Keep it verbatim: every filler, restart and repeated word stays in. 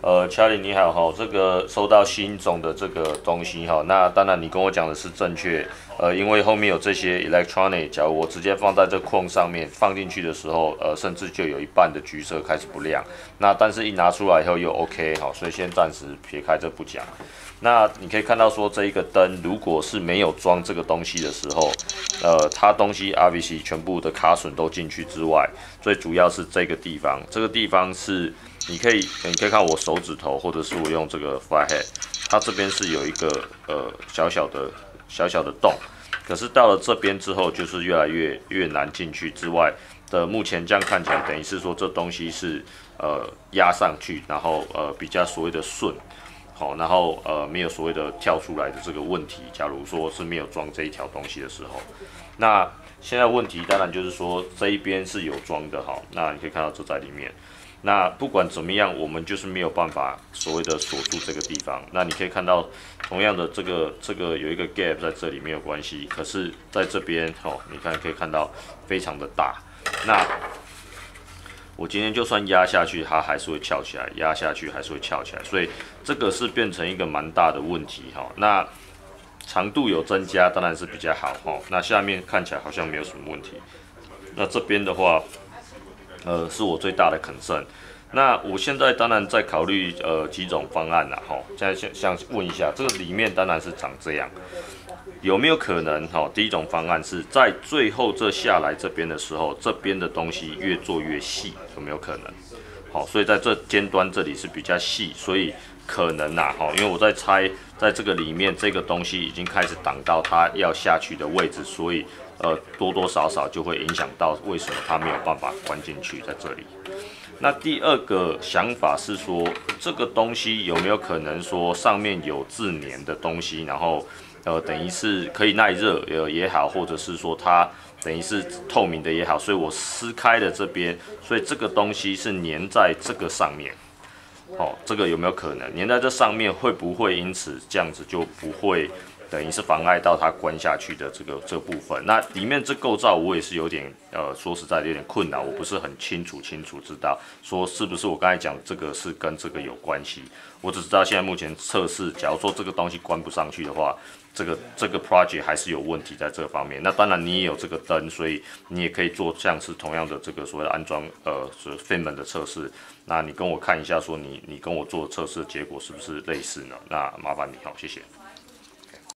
呃，查理你好哈，这个收到新种的这个东西哈，那当然你跟我讲的是正确，呃，因为后面有这些 electronic， 假如我直接放在这框上面放进去的时候，呃，甚至就有一半的橘色开始不亮，那但是一拿出来以后又 OK 好，所以先暂时撇开这不讲。那你可以看到说这一个灯如果是没有装这个东西的时候，呃，它东西 R V C 全部的卡榫都进去之外，最主要是这个地方，这个地方是。你可以，你可以看我手指头，或者是我用这个 flathead， 它这边是有一个呃小小的小小的洞，可是到了这边之后，就是越来越越难进去之外的，目前这样看起来，等于是说这东西是呃压上去，然后呃比较所谓的顺，好，然后呃没有所谓的跳出来的这个问题。假如说是没有装这一条东西的时候，那现在问题当然就是说这一边是有装的，好，那你可以看到这在里面。那不管怎么样，我们就是没有办法所谓的锁住这个地方。那你可以看到，同样的这个这个有一个 gap 在这里没有关系，可是在这边哦，你看可以看到非常的大。那我今天就算压下去，它还是会翘起来；压下去还是会翘起来，所以这个是变成一个蛮大的问题哈。那长度有增加，当然是比较好哈。那下面看起来好像没有什么问题。那这边的话。呃，是我最大的 concern。那我现在当然在考虑呃几种方案啦，吼。现在想想问一下，这个里面当然是长这样，有没有可能？哈，第一种方案是在最后这下来这边的时候，这边的东西越做越细，有没有可能？好，所以在这尖端这里是比较细，所以可能呐，哈，因为我在猜，在这个里面这个东西已经开始挡到它要下去的位置，所以。呃，多多少少就会影响到为什么它没有办法关进去在这里。那第二个想法是说，这个东西有没有可能说上面有自粘的东西，然后呃等于是可以耐热呃也好，或者是说它等于是透明的也好，所以我撕开了这边，所以这个东西是粘在这个上面。哦，这个有没有可能粘在这上面？会不会因此这样子就不会？等于是妨碍到它关下去的这个这个部分，那里面这构造我也是有点呃，说实在的有点困难，我不是很清楚清楚知道说是不是我刚才讲的这个是跟这个有关系，我只知道现在目前测试，假如说这个东西关不上去的话，这个这个 project 还是有问题在这方面。那当然你也有这个灯，所以你也可以做像是同样的这个所谓的安装呃是 fitment 的测试。那你跟我看一下，说你你跟我做测试的结果是不是类似呢？那麻烦你好，谢谢。